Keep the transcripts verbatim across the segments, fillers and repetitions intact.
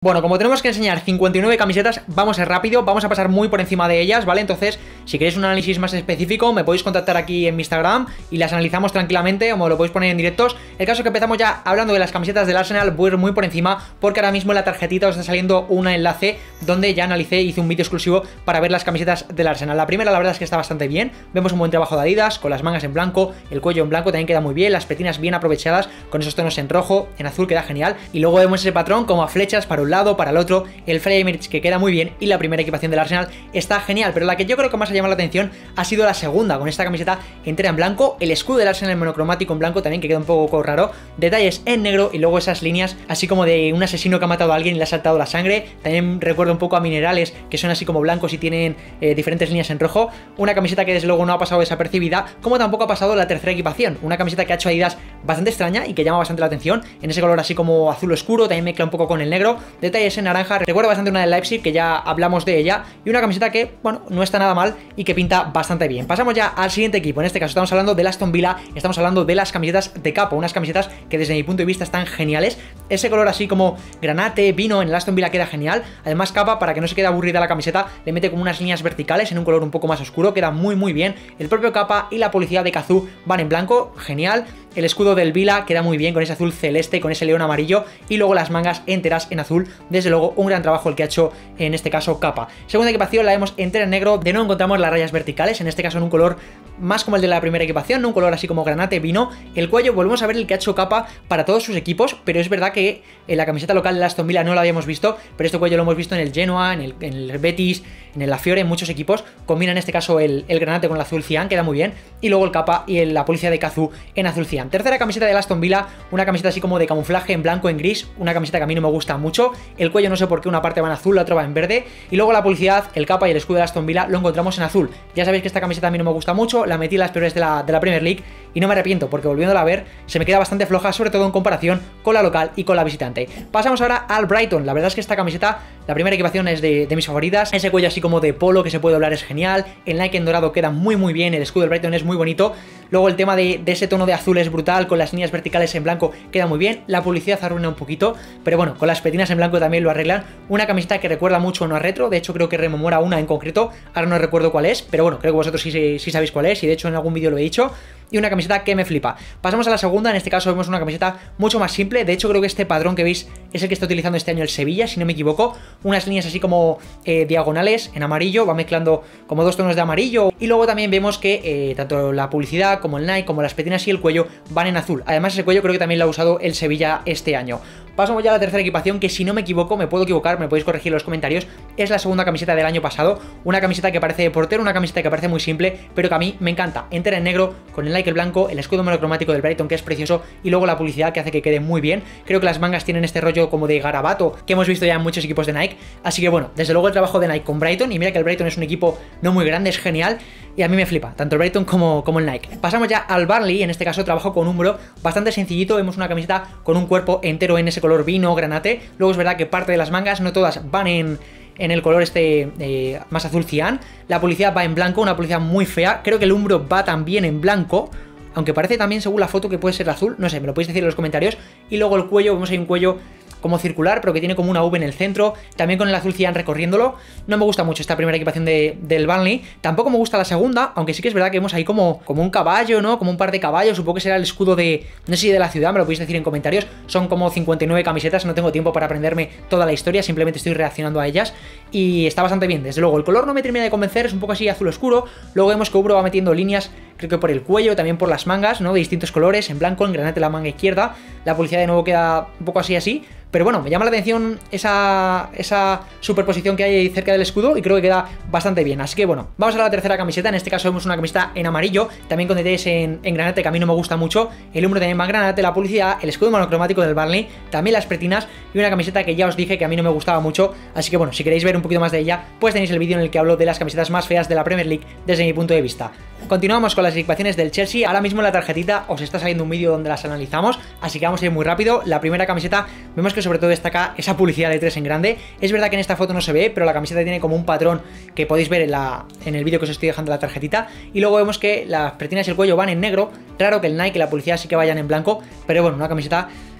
Bueno, como tenemos que enseñar cincuenta y nueve camisetas, vamos a ir rápido, vamos a pasar muy por encima de ellas, ¿vale? Entonces, si queréis un análisis más específico, me podéis contactar aquí en mi Instagram y las analizamos tranquilamente, o me lo podéis poner en directos. El caso es que empezamos ya hablando de las camisetas del Arsenal, voy a ir muy por encima, porque ahora mismo en la tarjetita os está saliendo un enlace donde ya analicé, hice un vídeo exclusivo para ver las camisetas del Arsenal. La primera, la verdad es que está bastante bien, vemos un buen trabajo de Adidas, con las mangas en blanco, el cuello en blanco también queda muy bien, las petinas bien aprovechadas, con esos tonos en rojo, en azul queda genial, y luego vemos ese patrón como a flechas para un lado, para el otro, el frame que queda muy bien, y la primera equipación del Arsenal está genial, pero la que yo creo que más ha llamado la atención ha sido la segunda, con esta camiseta entera en blanco, el escudo del Arsenal monocromático en blanco también, que queda un poco raro, detalles en negro y luego esas líneas así como de un asesino que ha matado a alguien y le ha saltado la sangre. También recuerda un poco a Minerales, que son así como blancos y tienen eh, diferentes líneas en rojo. Una camiseta que desde luego no ha pasado desapercibida, como tampoco ha pasado la tercera equipación, una camiseta que ha hecho Adidas bastante extraña y que llama bastante la atención, en ese color así como azul oscuro, también mezcla un poco con el negro, detalles en naranja, recuerda bastante una de Leipzig, que ya hablamos de ella, y una camiseta que, bueno, no está nada mal y que pinta bastante bien. Pasamos ya al siguiente equipo, en este caso estamos hablando del Aston Villa, estamos hablando de las camisetas de capo, unas camisetas que desde mi punto de vista están geniales, ese color así como granate, vino en el Aston Villa queda genial, además capa, para que no se quede aburrida la camiseta, le mete como unas líneas verticales en un color un poco más oscuro, queda muy muy bien, el propio capa y la publicidad de Cazú van en blanco, genial. El escudo del Villa queda muy bien con ese azul celeste, con ese león amarillo, y luego las mangas enteras en azul. Desde luego un gran trabajo el que ha hecho en este caso capa. Segunda equipación la vemos entera en negro, de nuevo encontramos las rayas verticales, en este caso en un color más como el de la primera equipación, ¿no? Un color así como granate, vino. El cuello volvemos a ver el que ha hecho capa para todos sus equipos, pero es verdad que en la camiseta local de Aston Villa no lo habíamos visto, pero este cuello lo hemos visto en el Genoa, en el, en el Betis, en el La Fiore, en muchos equipos. Combina en este caso el, el granate con el azul cian, queda muy bien, y luego el capa y el, la policía de Cazú en azul cian. Tercera camiseta de Aston Villa, una camiseta así como de camuflaje en blanco, en gris, una camiseta que a mí no me gusta mucho. El cuello no sé por qué una parte va en azul, la otra va en verde, y luego la publicidad, el capa y el escudo de Aston Villa lo encontramos en azul. Ya sabéis que esta camiseta a mí no me gusta mucho, la metí en las peores de la, de la Premier League y no me arrepiento, porque volviéndola a ver se me queda bastante floja, sobre todo en comparación con la local y con la visitante. Pasamos ahora al Brighton. La verdad es que esta camiseta, la primera equipación es de, de mis favoritas, ese cuello así como de polo que se puede doblar es genial, el Nike en dorado queda muy muy bien, el escudo del Brighton es muy bonito, luego el tema de, de ese tono de azul es brutal, con las líneas verticales en blanco queda muy bien, la publicidad arruina un poquito, pero bueno, con las petinas en blanco también lo arreglan. Una camiseta que recuerda mucho a una retro, de hecho creo que rememora una en concreto, ahora no recuerdo cuál es, pero bueno, creo que vosotros sí, sí sabéis cuál es, y de hecho en algún vídeo lo he dicho. Y una camiseta que me flipa. Pasamos a la segunda, en este caso vemos una camiseta mucho más simple, de hecho creo que este padrón que veis es el que está utilizando este año el Sevilla, si no me equivoco, unas líneas así como eh, diagonales en amarillo, va mezclando como dos tonos de amarillo, y luego también vemos que eh, tanto la publicidad como el Nike, como las petinas y el cuello van en azul. Además ese cuello creo que también lo ha usado el Sevilla este año. Pasamos ya a la tercera equipación, que si no me equivoco, me puedo equivocar, me podéis corregir en los comentarios, es la segunda camiseta del año pasado, una camiseta que parece de portero, una camiseta que parece muy simple, pero que a mí me encanta, entera en negro, con el Nike el blanco, el escudo monocromático del Brighton que es precioso, y luego la publicidad que hace que quede muy bien. Creo que las mangas tienen este rollo como de garabato que hemos visto ya en muchos equipos de Nike, así que bueno, desde luego el trabajo de Nike con Brighton, y mira que el Brighton es un equipo no muy grande, es genial, y a mí me flipa, tanto el Brighton como, como el Nike. Pasamos ya al Burnley, en este caso trabajo con hombro, bastante sencillito, vemos una camiseta con un cuerpo entero en ese color vino, granate, luego es verdad que parte de las mangas, no todas van en... en el color este eh, más azul cian, la publicidad va en blanco, una publicidad muy fea, creo que el hombro va también en blanco, aunque parece también según la foto que puede ser azul, no sé, me lo podéis decir en los comentarios. Y luego el cuello, vemos ahí un cuello como circular, pero que tiene como una V en el centro, también con el azul cian recorriéndolo. No me gusta mucho esta primera equipación de, del Burnley, tampoco me gusta la segunda, aunque sí que es verdad que vemos ahí como, como un caballo, ¿no? Como un par de caballos, supongo que será el escudo de, no sé si de la ciudad, me lo podéis decir en comentarios. Son como cincuenta y nueve camisetas, no tengo tiempo para aprenderme toda la historia, simplemente estoy reaccionando a ellas, y está bastante bien, desde luego. El color no me termina de convencer, es un poco así azul oscuro, luego vemos que Ubro va metiendo líneas, creo que por el cuello, también por las mangas, ¿no? De distintos colores, en blanco, en granate la manga izquierda, la publicidad de nuevo queda un poco así así, pero bueno, me llama la atención esa, esa superposición que hay ahí cerca del escudo y creo que queda bastante bien. Así que bueno, vamos a la tercera camiseta. En este caso vemos una camiseta en amarillo, también con detalles en, en granate, que a mí no me gusta mucho. El hombro también va en granate, la publicidad, el escudo monocromático del Burnley, también las pretinas y una camiseta que ya os dije que a mí no me gustaba mucho. Así que bueno, si queréis ver un poquito más de ella, pues tenéis el vídeo en el que hablo de las camisetas más feas de la Premier League desde mi punto de vista. Continuamos con las equipaciones del Chelsea. Ahora mismo en la tarjetita os está saliendo un vídeo donde las analizamos, así que vamos a ir muy rápido. La primera camiseta, vemos que sobre todo destaca esa publicidad de tres en grande. Es verdad que en esta foto no se ve, pero la camiseta tiene como un patrón que podéis ver en, la, en el vídeo que os estoy dejando en la tarjetita. Y luego vemos que las pretinas y el cuello van en negro. Claro que el Nike y la publicidad sí que vayan en blanco, pero bueno, una camiseta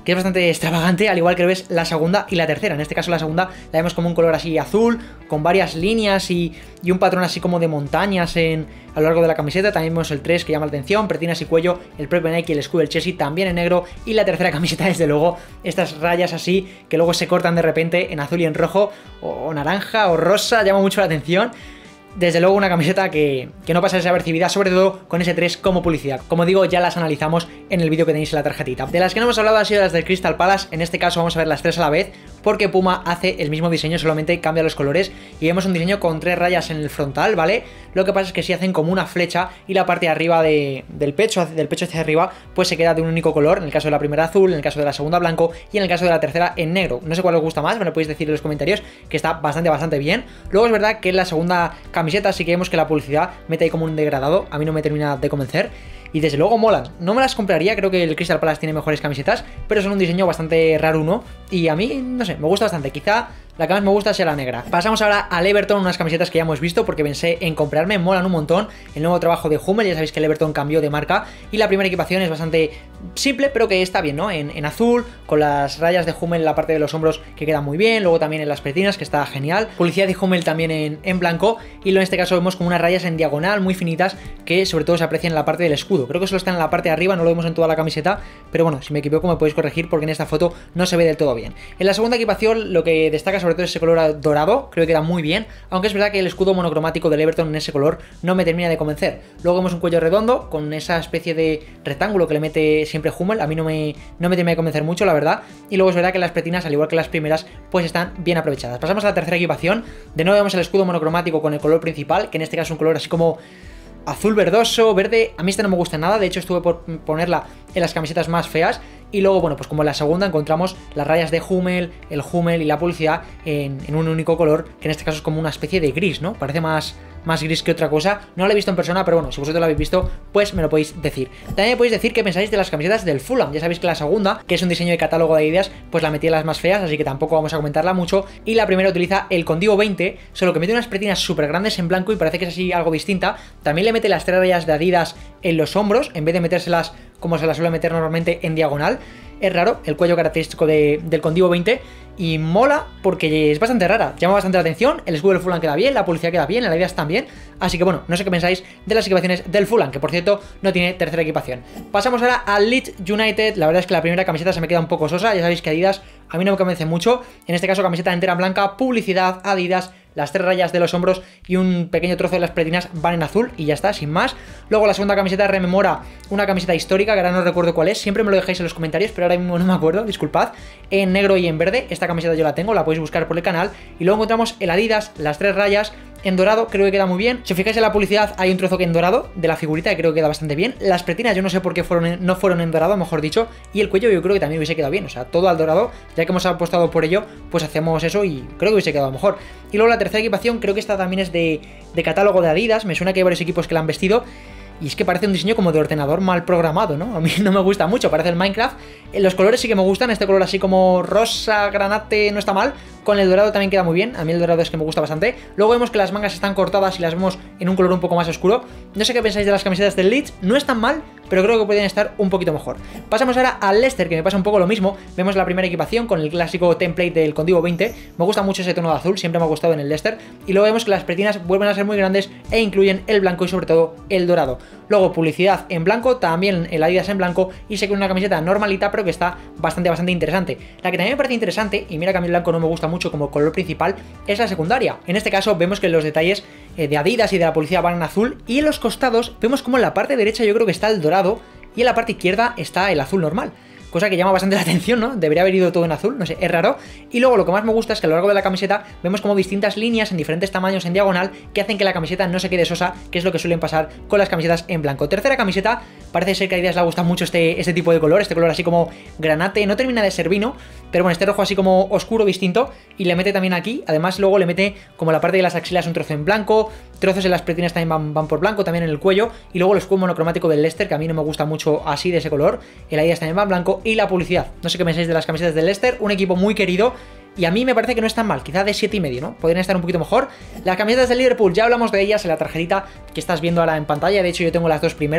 que es bastante extravagante, al igual que lo ves la segunda y la tercera. En este caso la segunda la vemos como un color así azul, con varias líneas y, y un patrón así como de montañas en, a lo largo de la camiseta. También vemos el tres que llama la atención, pretinas y cuello, el propio Nike y el escudo del Chelsea también en negro. Y la tercera camiseta, desde luego, estas rayas así que luego se cortan de repente en azul y en rojo, o, o naranja o rosa, llama mucho la atención. Desde luego una camiseta que, que no pasa desapercibida, sobre todo con ese tres como publicidad. Como digo, ya las analizamos en el vídeo que tenéis en la tarjetita. De las que no hemos hablado han sido las del Crystal Palace. En este caso vamos a ver las tres a la vez, porque Puma hace el mismo diseño, solamente cambia los colores. Y vemos un diseño con tres rayas en el frontal, ¿vale? Lo que pasa es que si hacen como una flecha y la parte de arriba de, del pecho, del pecho hacia arriba, pues se queda de un único color. En el caso de la primera azul, en el caso de la segunda blanco y en el caso de la tercera en negro. No sé cuál os gusta más, me lo podéis decir en los comentarios, que está bastante, bastante bien. Luego es verdad que en la segunda camiseta sí que vemos que la publicidad mete ahí como un degradado, a mí no me termina de convencer. Y desde luego molan, no me las compraría, creo que el Crystal Palace tiene mejores camisetas, pero son un diseño bastante raro uno, y a mí, no sé, me gusta bastante, quizá la que más me gusta sea la negra. Pasamos ahora al Everton, unas camisetas que ya hemos visto porque pensé en comprarme, molan un montón. El nuevo trabajo de Hummel, ya sabéis que el Everton cambió de marca y la primera equipación es bastante simple, pero que está bien, ¿no? En, en azul, con las rayas de Hummel en la parte de los hombros que quedan muy bien, luego también en las pretinas, que está genial. Publicidad de Hummel también en, en blanco, y en este caso vemos como unas rayas en diagonal muy finitas que sobre todo se aprecian en la parte del escudo. Creo que solo están en la parte de arriba, no lo vemos en toda la camiseta, pero bueno, si me equivoco me podéis corregir porque en esta foto no se ve del todo bien. En la segunda equipación lo que destaca sobre todo es ese color dorado, creo que queda muy bien, aunque es verdad que el escudo monocromático del Everton en ese color no me termina de convencer. Luego vemos un cuello redondo con esa especie de rectángulo que le mete siempre Hummel, a mí no me, no me termina de convencer mucho, la verdad. Y luego es verdad que las pretinas, al igual que las primeras, pues están bien aprovechadas. Pasamos a la tercera equipación, de nuevo vemos el escudo monocromático con el color principal, que en este caso es un color así como azul verdoso, verde. A mí este no me gusta nada, de hecho estuve por ponerla en las camisetas más feas. Y luego, bueno, pues como en la segunda encontramos las rayas de Hummel, el Hummel y la publicidad en, en un único color, que en este caso es como una especie de gris, ¿no? Parece más, más gris que otra cosa. No lo he visto en persona, pero bueno, si vosotros lo habéis visto, pues me lo podéis decir. También me podéis decir qué pensáis de las camisetas del Fulham. Ya sabéis que la segunda, que es un diseño de catálogo de Adidas, pues la metí en las más feas, así que tampoco vamos a comentarla mucho. Y la primera utiliza el Condivo veinte, solo que mete unas pretinas súper grandes en blanco y parece que es así algo distinta. También le mete las tres rayas de Adidas en los hombros, en vez de metérselas como se las suele meter normalmente en diagonal. Es raro, el cuello característico de, del Condivo veinte, y mola porque es bastante rara, llama bastante la atención. El escudo del Fulham queda bien, la publicidad queda bien, el Adidas también. Así que bueno, no sé qué pensáis de las equipaciones del Fulham, que por cierto no tiene tercera equipación. Pasamos ahora al Leeds United. La verdad es que la primera camiseta se me queda un poco sosa, ya sabéis que Adidas a mí no me convence mucho. En este caso camiseta entera blanca, publicidad, Adidas, las tres rayas de los hombros y un pequeño trozo de las pretinas van en azul y ya está, sin más. Luego la segunda camiseta rememora una camiseta histórica, que ahora no recuerdo cuál es, siempre me lo dejáis en los comentarios, pero ahora mismo no me acuerdo, disculpad. En negro y en verde, esta camiseta yo la tengo, la podéis buscar por el canal. Y luego encontramos el Adidas, las tres rayas en dorado, creo que queda muy bien. Si os fijáis en la publicidad hay un trozo que en dorado de la figurita que creo que queda bastante bien. Las pretinas yo no sé por qué fueron en, no fueron en dorado, mejor dicho. Y el cuello yo creo que también hubiese quedado bien, o sea, todo al dorado, ya que hemos apostado por ello, pues hacemos eso y creo que hubiese quedado mejor. Y luego la tercera equipación, creo que esta también es de, de catálogo de Adidas, me suena que hay varios equipos que la han vestido. Y es que parece un diseño como de ordenador mal programado, ¿no? A mí no me gusta mucho, parece el Minecraft. Los colores sí que me gustan, este color así como rosa, granate, no está mal. Con el dorado también queda muy bien, a mí el dorado es que me gusta bastante. Luego vemos que las mangas están cortadas y las vemos en un color un poco más oscuro. No sé qué pensáis de las camisetas del Leeds, no están mal, pero creo que pueden estar un poquito mejor. Pasamos ahora al Leicester, que me pasa un poco lo mismo. Vemos la primera equipación con el clásico template del Condivo veinte. Me gusta mucho ese tono de azul, siempre me ha gustado en el Leicester. Y luego vemos que las pretinas vuelven a ser muy grandes e incluyen el blanco y sobre todo el dorado. Luego publicidad en blanco, también el Adidas en blanco, y sé que una camiseta normalita, pero que está bastante, bastante interesante. La que también me parece interesante, y mira que a mí el blanco no me gusta mucho como color principal, es la secundaria. En este caso vemos que los detalles eh, de Adidas y de la publicidad van en azul, y en los costados vemos como en la parte derecha yo creo que está el dorado y en la parte izquierda está el azul normal. Cosa que llama bastante la atención, ¿no? Debería haber ido todo en azul, no sé, es raro. Y luego lo que más me gusta es que a lo largo de la camiseta vemos como distintas líneas en diferentes tamaños en diagonal que hacen que la camiseta no se quede sosa, que es lo que suelen pasar con las camisetas en blanco. Tercera camiseta, parece ser que a Adidas le gusta mucho este, este tipo de color, este color así como granate, no termina de ser vino, pero bueno, este rojo así como oscuro, distinto, y le mete también aquí, además luego le mete como la parte de las axilas un trozo en blanco, trozos en las pretinas también van, van por blanco, también en el cuello, y luego el escudo monocromático del Leicester, que a mí no me gusta mucho así de ese color, el Adidas también va en blanco, y la publicidad. No sé qué pensáis de las camisetas del Leicester, un equipo muy querido, y a mí me parece que no es tan mal, quizá de siete y medio, ¿no? Podrían estar un poquito mejor. Las camisetas del Liverpool, ya hablamos de ellas en la tarjetita que estás viendo ahora en pantalla, de hecho yo tengo las dos primeras.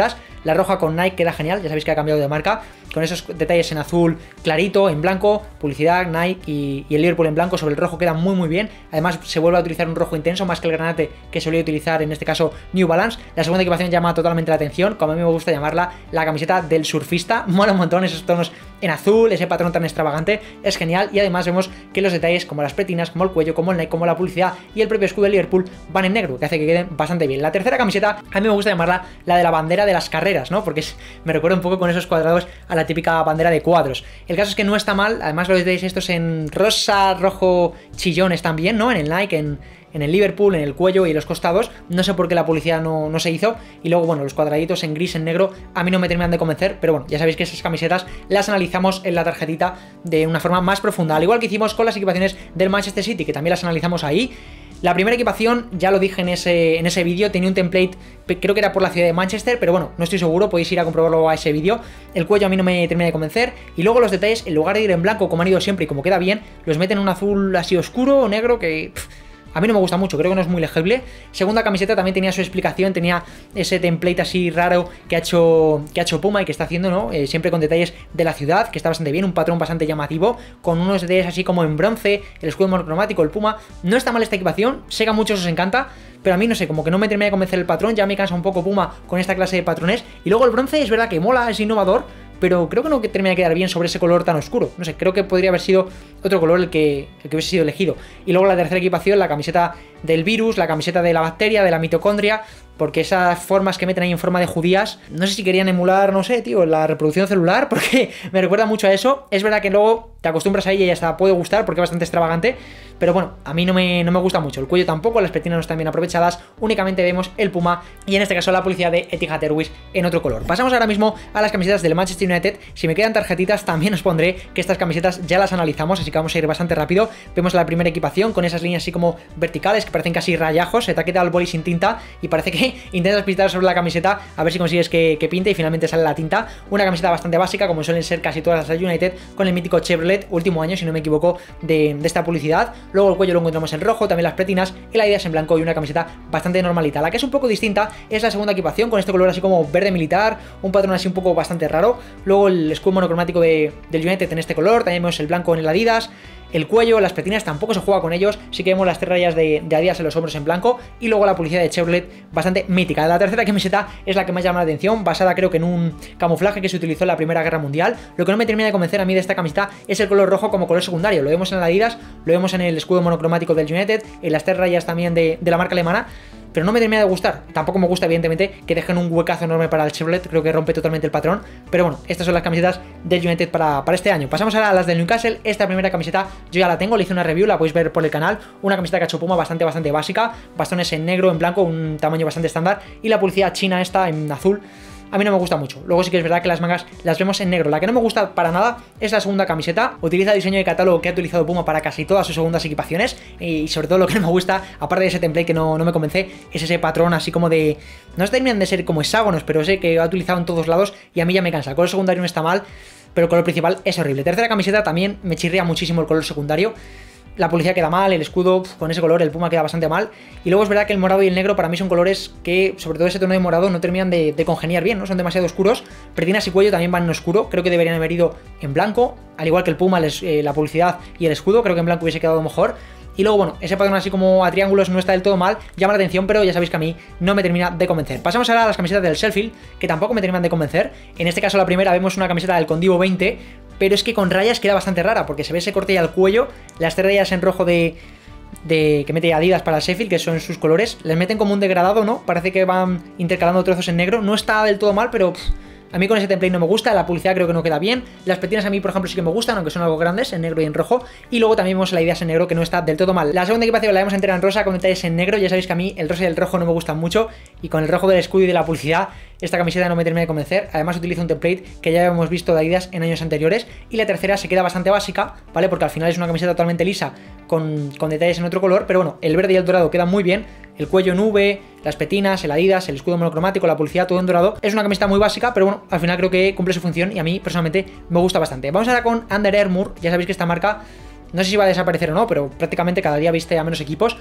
La roja con Nike queda genial, ya sabéis que ha cambiado de marca, con esos detalles en azul clarito, en blanco, publicidad, Nike y, y el Liverpool en blanco sobre el rojo queda muy muy bien. Además se vuelve a utilizar un rojo intenso más que el granate que solía utilizar en este caso New Balance. La segunda equipación llama totalmente la atención, como a mí me gusta llamarla, la camiseta del surfista. Mola un montón esos tonos en azul, ese patrón tan extravagante, es genial. Y además vemos que los detalles como las pretinas, como el cuello, como el Nike, como la publicidad y el propio escudo de Liverpool van en negro, que hace que queden bastante bien. La tercera camiseta a mí me gusta llamarla la de la bandera de las carreras, ¿no? Porque es, me recuerda un poco con esos cuadrados a la típica bandera de cuadros. El caso es que no está mal, además los detalles estos en rosa, rojo, chillones también, ¿no? En el Nike, en, en el Liverpool, en el cuello y en los costados. No sé por qué la publicidad no, no se hizo. Y luego, bueno, los cuadraditos en gris, en negro, a mí no me terminan de convencer. Pero bueno, ya sabéis que esas camisetas las analizamos en la tarjetita de una forma más profunda. Al igual que hicimos con las equipaciones del Manchester City, que también las analizamos ahí. La primera equipación, ya lo dije en ese, en ese vídeo, tenía un template, creo que era por la ciudad de Manchester, pero bueno, no estoy seguro, podéis ir a comprobarlo a ese vídeo. El cuello a mí no me termina de convencer, y luego los detalles, en lugar de ir en blanco como han ido siempre y como queda bien, los meten en un azul así oscuro o negro que... Pff, a mí no me gusta mucho, creo que no es muy legible. Segunda camiseta también tenía su explicación, tenía ese template así raro que ha hecho, que ha hecho Puma y que está haciendo, ¿no? Eh, siempre con detalles de la ciudad, que está bastante bien, un patrón bastante llamativo, con unos detalles así como en bronce, el escudo monocromático, el Puma. No está mal esta equipación, sé que a muchos os encanta, pero a mí no sé, como que no me termina de convencer el patrón, ya me cansa un poco Puma con esta clase de patrones. Y luego el bronce es verdad que mola, es innovador, pero creo que no termina de quedar bien sobre ese color tan oscuro. No sé, creo que podría haber sido otro color el que, el que hubiese sido elegido. Y luego la tercera equipación, la camiseta del virus, la camiseta de la bacteria, de la mitocondria, porque esas formas que meten ahí en forma de judías, no sé si querían emular, no sé, tío, la reproducción celular, porque me recuerda mucho a eso. Es verdad que luego te acostumbras a ella y hasta puede gustar porque es bastante extravagante, pero bueno, a mí no me, no me gusta mucho. El cuello tampoco, las pretinas no están bien aprovechadas, únicamente vemos el Puma y en este caso la publicidad de Etihad Airways en otro color. Pasamos ahora mismo a las camisetas del Manchester United. Si me quedan tarjetitas también os pondré que estas camisetas ya las analizamos, así que vamos a ir bastante rápido. Vemos la primera equipación con esas líneas así como verticales que parecen casi rayajos, se te ha quedado el boli sin tinta y parece que intentas pintar sobre la camiseta a ver si consigues que, que pinte y finalmente sale la tinta. Una camiseta bastante básica como suelen ser casi todas las del United, con el mítico Chevrolet, último año si no me equivoco de, de esta publicidad. Luego el cuello lo encontramos en rojo, también las pretinas, el Adidas en blanco y una camiseta bastante normalita. La que es un poco distinta es la segunda equipación con este color así como verde militar, un patrón así un poco bastante raro. Luego el escudo monocromático de, del United en este color, también vemos el blanco en el Adidas. El cuello, las pretinas tampoco se juega con ellos, sí que vemos las tres rayas de, de Adidas en los hombros en blanco y luego la publicidad de Chevrolet bastante mítica. La tercera camiseta es la que más llama la atención, basada creo que en un camuflaje que se utilizó en la Primera Guerra Mundial. Lo que no me termina de convencer a mí de esta camiseta es el color rojo como color secundario. Lo vemos en la Adidas, lo vemos en el escudo monocromático del United, en las tres rayas también de, de la marca alemana, pero no me termina de gustar. Tampoco me gusta, evidentemente, que dejen un huecazo enorme para el Chevrolet, creo que rompe totalmente el patrón, pero bueno, estas son las camisetas del United para, para este año. Pasamos ahora a las del Newcastle. Esta primera camiseta yo ya la tengo, le hice una review, la podéis ver por el canal, una camiseta que ha hecho Puma bastante, bastante básica, bastones en negro, en blanco, un tamaño bastante estándar, y la publicidad china esta en azul. A mí no me gusta mucho. Luego sí que es verdad que las mangas las vemos en negro. La que no me gusta para nada es la segunda camiseta. Utiliza el diseño de catálogo que ha utilizado Puma para casi todas sus segundas equipaciones. Y sobre todo lo que no me gusta, aparte de ese template que no, no me convence, es ese patrón así como de... No terminan de ser como hexágonos, pero sé que ha utilizado en todos lados y a mí ya me cansa. El color secundario no está mal, pero el color principal es horrible. Tercera camiseta también me chirría muchísimo el color secundario. La publicidad queda mal, el escudo pf, con ese color, el Puma queda bastante mal. Y luego es verdad que el morado y el negro para mí son colores que, sobre todo ese tono de morado, no terminan de, de congeniar bien, ¿no? Son demasiado oscuros. Pretinas y cuello también van en oscuro, creo que deberían haber ido en blanco, al igual que el Puma, les, eh, la publicidad y el escudo, creo que en blanco hubiese quedado mejor. Y luego, bueno, ese patrón así como a triángulos no está del todo mal, llama la atención, pero ya sabéis que a mí no me termina de convencer. Pasamos ahora a las camisetas del Sheffield, que tampoco me terminan de convencer. En este caso la primera vemos una camiseta del Condivo veinte, pero es que con rayas queda bastante rara, porque se ve ese corte ya al cuello, las tres rayas en rojo de... De, que mete Adidas para el Sheffield, que son sus colores, les meten como un degradado, ¿no? Parece que van intercalando trozos en negro, no está del todo mal, pero... Pff, a mí con ese template no me gusta, la publicidad creo que no queda bien. Las pretinas a mí, por ejemplo, sí que me gustan, aunque son algo grandes, en negro y en rojo. Y luego también vemos la Adidas en negro, que no está del todo mal. La segunda equipación la vemos entera en rosa, con detalles en negro. Ya sabéis que a mí el rosa y el rojo no me gustan mucho. Y con el rojo del escudo y de la publicidad, esta camiseta no me termina de convencer. Además utiliza un template que ya hemos visto de Adidas en años anteriores. Y la tercera se queda bastante básica, ¿vale? Porque al final es una camiseta totalmente lisa, con, con detalles en otro color. Pero bueno, el verde y el dorado quedan muy bien. El cuello en V, las petinas, el Adidas, el escudo monocromático, la publicidad, todo en dorado. Es una camiseta muy básica, pero bueno, al final creo que cumple su función y a mí personalmente me gusta bastante. Vamos ahora con Under Armour. Ya sabéis que esta marca, no sé si va a desaparecer o no, pero prácticamente cada día viste a menos equipos.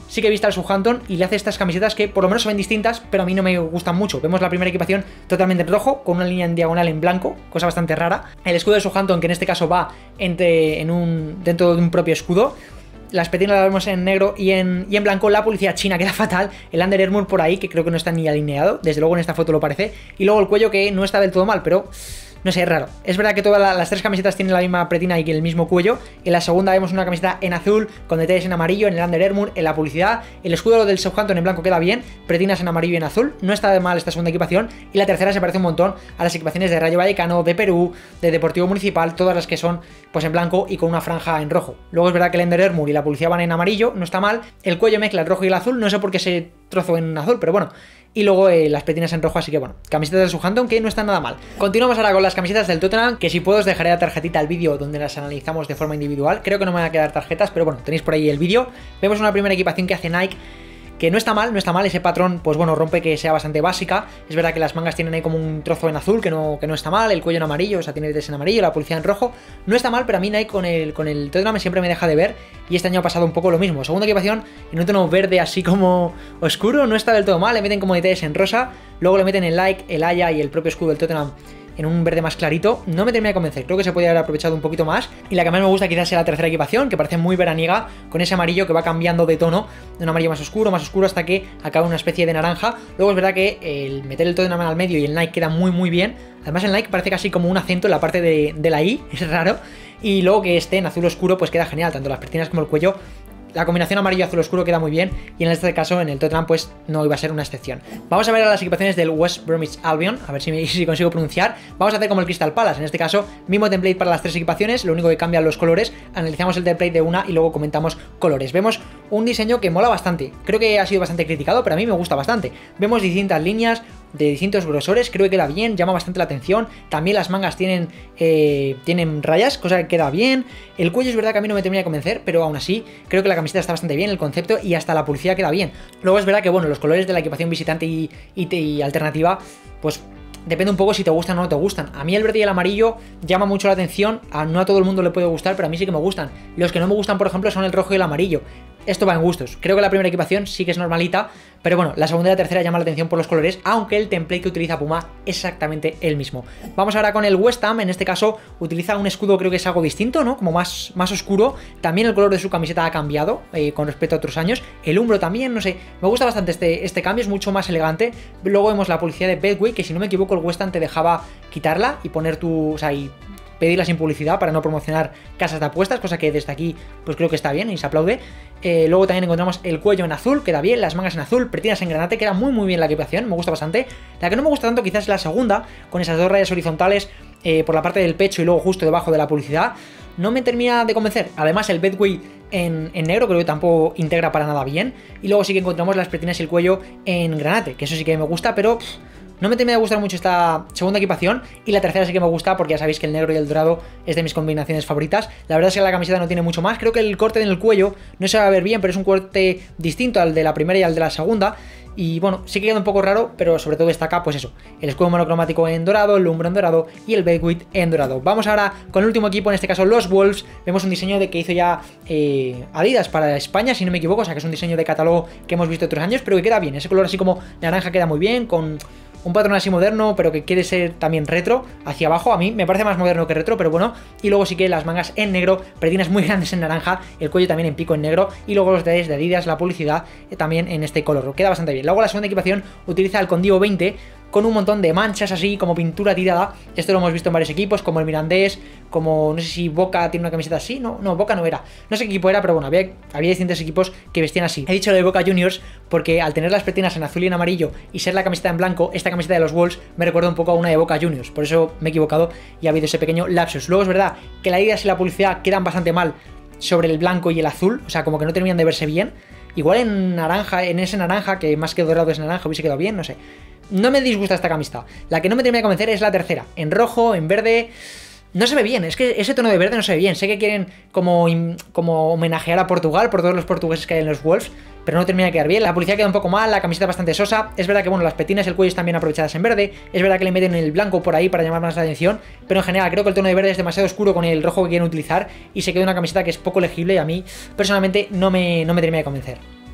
sí que he visto al Southampton y le hace estas camisetas que por lo menos se ven distintas, pero a mí no me gustan mucho. Vemos la primera equipación totalmente en rojo, con una línea en diagonal en blanco, cosa bastante rara. El escudo de Southampton, que en este caso va entre, en un, dentro de un propio escudo. Las petinas las vemos en negro y en, y en blanco. La publicidad china queda fatal. El Under Armour por ahí, que creo que no está ni alineado. Desde luego en esta foto lo parece. Y luego el cuello, que no está del todo mal, pero no sé, es raro. Es verdad que todas las tres camisetas tienen la misma pretina y el mismo cuello. En la segunda vemos una camiseta en azul con detalles en amarillo en el Under Armour, en la publicidad. El escudo del Southampton en blanco queda bien, pretinas en amarillo y en azul. No está de mal esta segunda equipación. Y la tercera se parece un montón a las equipaciones de Rayo Vallecano, de Perú, de Deportivo Municipal, todas las que son pues en blanco y con una franja en rojo. Luego es verdad que el Under Armour y la publicidad van en amarillo, no está mal. El cuello mezcla el rojo y el azul, no sé por qué ese trozo en azul, pero bueno. Y luego eh, las petinas en rojo, así que bueno, camisetas del Southampton que no están nada mal. Continuamos ahora con las camisetas del Tottenham, que si puedo os dejaré la tarjetita al vídeo donde las analizamos de forma individual. Creo que no me van a quedar tarjetas, pero bueno, tenéis por ahí el vídeo. Vemos una primera equipación que hace Nike, que no está mal, no está mal, ese patrón, pues bueno, rompe que sea bastante básica. Es verdad que las mangas tienen ahí como un trozo en azul, que no, que no está mal, el cuello en amarillo, o sea, tiene detalles en amarillo, la publicidad en rojo. No está mal, pero a mí Nike con el, con el Tottenham siempre me deja de ver, y este año ha pasado un poco lo mismo. Segunda equipación, en un tono verde así como oscuro, no está del todo mal, le meten como detalles en rosa, luego le meten el like, el haya y el propio escudo del Tottenham en un verde más clarito. No me termina de convencer, creo que se podría haber aprovechado un poquito más. Y la que más me gusta quizás sea la tercera equipación, que parece muy veraniega, con ese amarillo que va cambiando de tono, de un amarillo más oscuro, más oscuro, hasta que acaba una especie de naranja. Luego es verdad que el meter el Tottenham al medio y el Nike queda muy muy bien. Además el Nike parece casi como un acento en la parte de, de la I, es raro. Y luego que esté en azul oscuro pues queda genial, tanto las pertinas como el cuello. La combinación amarillo-azul oscuro queda muy bien, y en este caso en el Tottenham pues no iba a ser una excepción. Vamos a ver a las equipaciones del West Bromwich Albion, a ver si, me, si consigo pronunciar. Vamos a hacer como el Crystal Palace, en este caso mismo template para las tres equipaciones, lo único que cambian los colores. Analizamos el template de una y luego comentamos colores. Vemos un diseño que mola bastante, creo que ha sido bastante criticado, pero a mí me gusta bastante. Vemos distintas líneas de distintos grosores, creo que queda bien, llama bastante la atención. También las mangas tienen, eh, tienen rayas, cosa que queda bien. El cuello es verdad que a mí no me termina de convencer, pero aún así creo que la camiseta está bastante bien, el concepto, y hasta la publicidad queda bien. Luego es verdad que bueno, los colores de la equipación visitante y, y, y alternativa, pues depende un poco si te gustan o no te gustan. A mí el verde y el amarillo llama mucho la atención, a, no a todo el mundo le puede gustar, pero a mí sí que me gustan. Los que no me gustan, por ejemplo, son el rojo y el amarillo. Esto va en gustos. Creo que la primera equipación sí que es normalita, pero bueno, la segunda y la tercera llama la atención por los colores, aunque el template que utiliza Puma es exactamente el mismo. Vamos ahora con el West Ham, en este caso utiliza un escudo, creo que es algo distinto, ¿no? Como más, más oscuro. También el color de su camiseta ha cambiado eh, con respecto a otros años. El umbro también, no sé, me gusta bastante este, este cambio, es mucho más elegante. Luego vemos la publicidad de Betway, que si no me equivoco el West Ham te dejaba quitarla y poner tu, o sea, y pedirla sin publicidad para no promocionar casas de apuestas, cosa que desde aquí pues creo que está bien y se aplaude. Eh, luego también encontramos el cuello en azul, queda bien, las mangas en azul, pretinas en granate, queda muy muy bien la equipación, me gusta bastante. La que no me gusta tanto quizás es la segunda, con esas dos rayas horizontales eh, por la parte del pecho y luego justo debajo de la publicidad. No me termina de convencer. Además el Betway en, en negro creo que tampoco integra para nada bien. Y luego sí que encontramos las pretinas y el cuello en granate, que eso sí que me gusta, pero pff, no me termina de gustar mucho esta segunda equipación. Y la tercera sí que me gusta, porque ya sabéis que el negro y el dorado es de mis combinaciones favoritas. La verdad es que la camiseta no tiene mucho más. Creo que el corte en el cuello no se va a ver bien, pero es un corte distinto al de la primera y al de la segunda. Y bueno, sí que queda un poco raro, pero sobre todo destaca, pues eso, el escudo monocromático en dorado, el umbro en dorado y el Betway en dorado. Vamos ahora con el último equipo, en este caso los Wolves. Vemos un diseño de que hizo ya eh, Adidas para España, si no me equivoco, o sea que es un diseño de catálogo que hemos visto otros años, pero que queda bien. Ese color así como naranja queda muy bien, con un patrón así moderno, pero que quiere ser también retro, hacia abajo. A mí me parece más moderno que retro, pero bueno. Y luego sí que las mangas en negro, pretinas muy grandes en naranja, el cuello también en pico en negro, y luego los detalles de Adidas, la publicidad eh, también en este color. Queda bastante bien. Luego la segunda equipación utiliza el Condivo veinte, con un montón de manchas así, como pintura tirada. Esto lo hemos visto en varios equipos, como el Mirandés, como no sé si Boca tiene una camiseta así, no, no, Boca no era, no sé qué equipo era, pero bueno, había, había distintos equipos que vestían así. He dicho lo de Boca Juniors porque al tener las pretinas en azul y en amarillo y ser la camiseta en blanco, esta camiseta de los Wolves me recuerda un poco a una de Boca Juniors, por eso me he equivocado y ha habido ese pequeño lapsus. Luego es verdad que la Adidas y la publicidad quedan bastante mal sobre el blanco y el azul, o sea, como que no terminan de verse bien. Igual en naranja, en ese naranja, que más que dorado es naranja, hubiese quedado bien, no sé. No me disgusta esta camiseta. La que no me termina de convencer es la tercera. En rojo, en verde, no se ve bien. Es que ese tono de verde no se ve bien. Sé que quieren como, como homenajear a Portugal por todos los portugueses que hay en los Wolves, pero no termina de quedar bien. La publicidad queda un poco mal, la camiseta bastante sosa. Es verdad que bueno, las petinas y el cuello están bien aprovechadas en verde. Es verdad que le meten el blanco por ahí para llamar más la atención, pero en general creo que el tono de verde es demasiado oscuro con el rojo que quieren utilizar y se queda una camiseta que es poco legible y a mí personalmente no me, no me termina de convencer.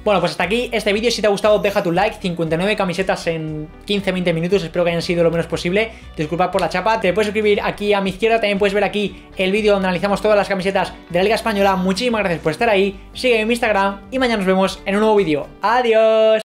Bueno, pues hasta aquí este vídeo. Si te ha gustado, deja tu like. cincuenta y nueve camisetas en quince a veinte minutos. Espero que hayan sido lo menos posible. Disculpad por la chapa. Te puedes suscribir aquí a mi izquierda. También puedes ver aquí el vídeo donde analizamos todas las camisetas de la Liga Española. Muchísimas gracias por estar ahí. Sígueme en mi Instagram y mañana nos vemos en un nuevo vídeo. Adiós.